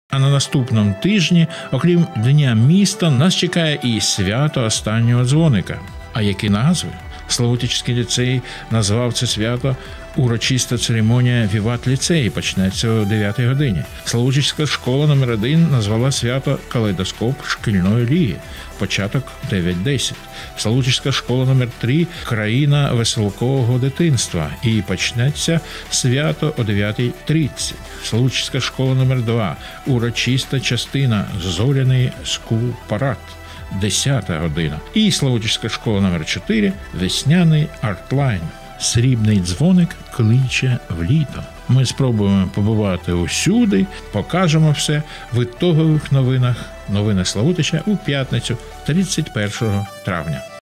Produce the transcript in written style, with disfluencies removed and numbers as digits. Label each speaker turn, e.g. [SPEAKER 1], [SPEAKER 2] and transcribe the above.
[SPEAKER 1] А на наступному тижні, окрім Дня міста, нас чекає і свято останнього дзвоника. А які назви? Славутичський ліцей назвав це свято урочиста церемонія «Віват ліцей» почнеться о 9 годині. Славутичська школа номер 1 назвала свято «Калейдоскоп шкільної ліги». Початок 9:10. Славутичська школа номер 3 «Країна веселкового дитинства». І почнеться свято о 9:30. Славутичська школа номер 2 урочиста частина «Зоряний скул-парад». 10 година. І Славутичська школа номер 4 весняний артлайн. Срібний дзвоник кличе в літо. Ми спробуємо побувати усюди, покажемо все в ітогових новинах. Новини Славутича у п'ятницю 31 травня.